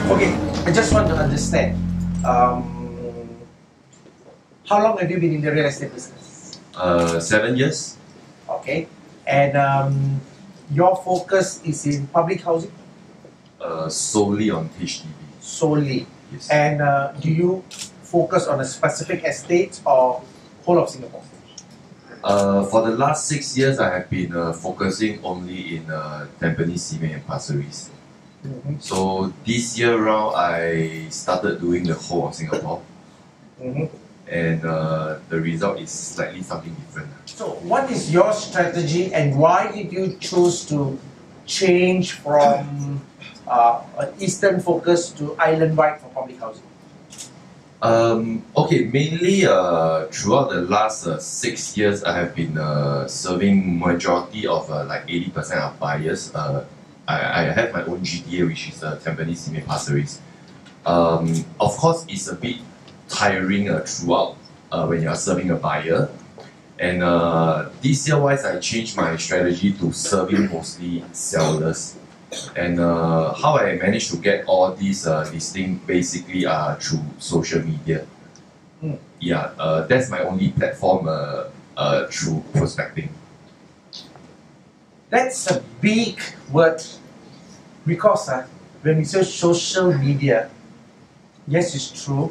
Okay, I just want to understand. How long have you been in the real estate business? 7 years. Okay, and your focus is in public housing? Solely on HDB. Solely. Yes. And do you focus on a specific estate or whole of Singapore? For the last 6 years, I have been focusing only in Tampines, Simei and Pasir Ris. So this year round, I started doing the whole of Singapore. And the result is slightly something different. So what is your strategy and why did you choose to change from an eastern focus to island-wide for public housing? Okay, mainly throughout the last 6 years, I have been serving majority of like 80% of buyers. I have my own GTA, which is Tampines, Simei, Pasir Ris. Of course, it's a bit tiring throughout when you are serving a buyer. And this year wise, I changed my strategy to serving mostly sellers. And how I managed to get all these listings basically are through social media. Yeah, that's my only platform through prospecting. That's a big word because when we say social media, yes, it's true.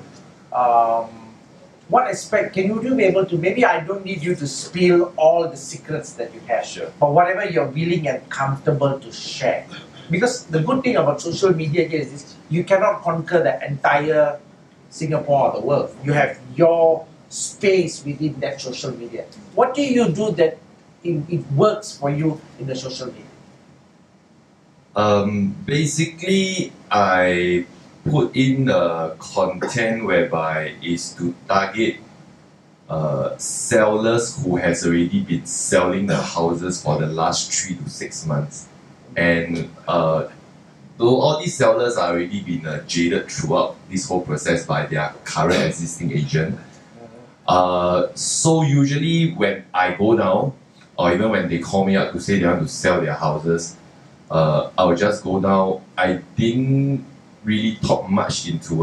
What aspect can you be able to, maybe I don't need you to spill all the secrets that you have, sure, but whatever you're willing and comfortable to share. Because the good thing about social media here is this, you cannot conquer the entire Singapore or the world. You have your space within that social media. What do you do that it works for you in the social media? Basically, I put in content whereby is to target sellers who has already been selling the houses for the last 3 to 6 months. And though all these sellers are already been jaded throughout this whole process by their current existing agent. So usually when I go down, or even when they call me up to say they want to sell their houses, I will just go down. I didn't really talk much into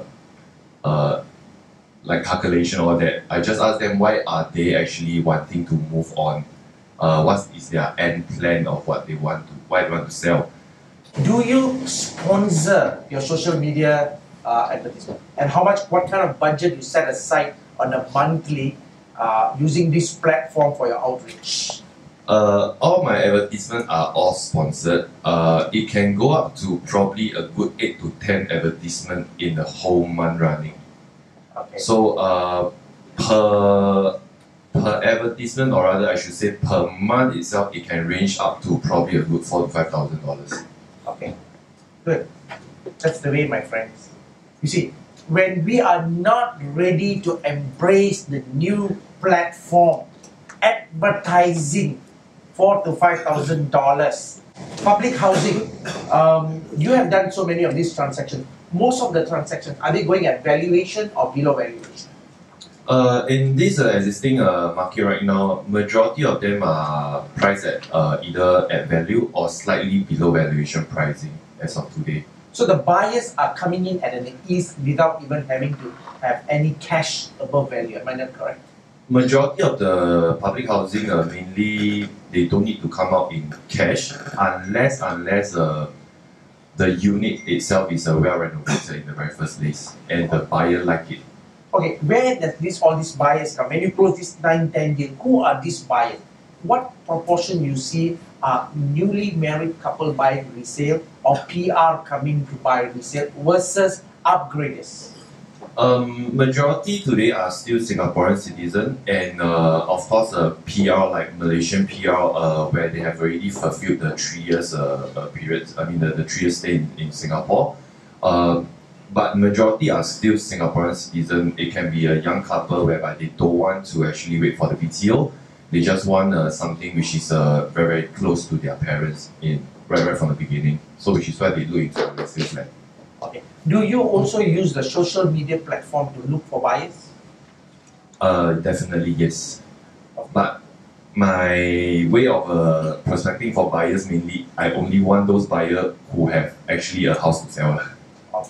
like calculation or that. I just ask them why are they actually wanting to move on. What is their end plan of what they want to, why they want to sell. Do you sponsor your social media advertisement? And what kind of budget you set aside on a monthly using this platform for your outreach? All my advertisements are all sponsored. It can go up to probably a good 8 to 10 advertisements in the whole month running. Okay. So per advertisement, or rather I should say per month itself, it can range up to probably a good $4,000 to $5,000. Okay, good. That's the way, my friends. You see, when we are not ready to embrace the new platform, advertising $4,000 to $5,000, public housing, you have done so many of these transactions. Most of the transactions, are they going at valuation or below valuation? In this existing market right now, majority of them are priced at either at value or slightly below valuation pricing as of today. So the buyers are coming in at an ease without even having to have any cash above value. Am I not correct? Majority of the public housing mainly they don't need to come out in cash unless the unit itself is well renovated in the very first place and the buyer like it. Okay, where does all these buyers come? When you close this 9-10 deal, who are these buyers? What proportion you see are newly married couple buying resale or PR coming to buy resale versus upgraders? Majority today are still Singaporean citizens and of course PR like Malaysian PR where they have already fulfilled the 3 years period, I mean the 3 years stay in Singapore. But majority are still Singaporean citizens. It can be a young couple whereby they don't want to actually wait for the BTO. They just want something which is very, very close to their parents right from the beginning. So which is why they look into the resale flat. Okay. Do you also use the social media platform to look for buyers? Definitely yes. But my way of prospecting for buyers mainly, I only want those buyers who have actually a house to sell.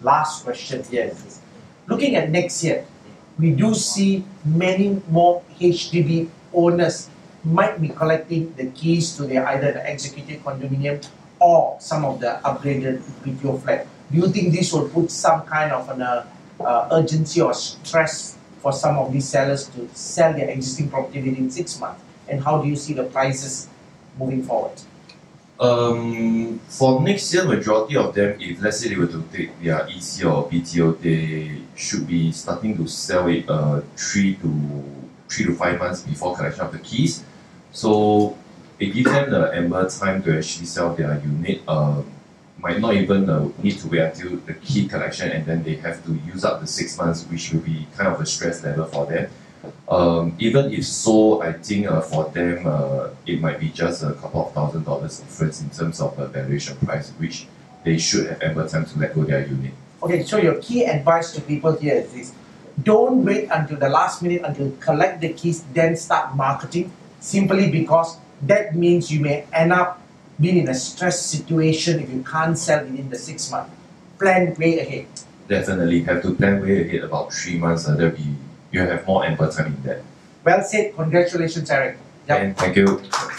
last question here is this. Looking at next year, we do see many more HDB owners might be collecting the keys to their either the executive condominium or some of the upgraded BTO flat. Do you think this will put some kind of an urgency or stress for some of these sellers to sell their existing property within 6 months? And how do you see the prices moving forward? For next year, majority of them, if let's say they were to take their EC or BTO, they should be starting to sell it 3 to 5 months before collection of the keys. So it gives them the ample time to actually sell their unit. Might not even need to wait until the key collection and then they have to use up the 6 months, which will be kind of a stress level for them. Even if so, I think for them it might be just a couple of $1,000s difference in terms of valuation price, which they should have ample time to let go their unit. Okay, so your key advice to people here is this: don't wait until the last minute until collect the keys, then start marketing. Simply because that means you may end up being in a stress situation if you can't sell within the 6 months. Plan way ahead. Definitely have to plan way ahead about 3 months. You have more ample time in that. Well said. Congratulations, Eric. Yep. And thank you.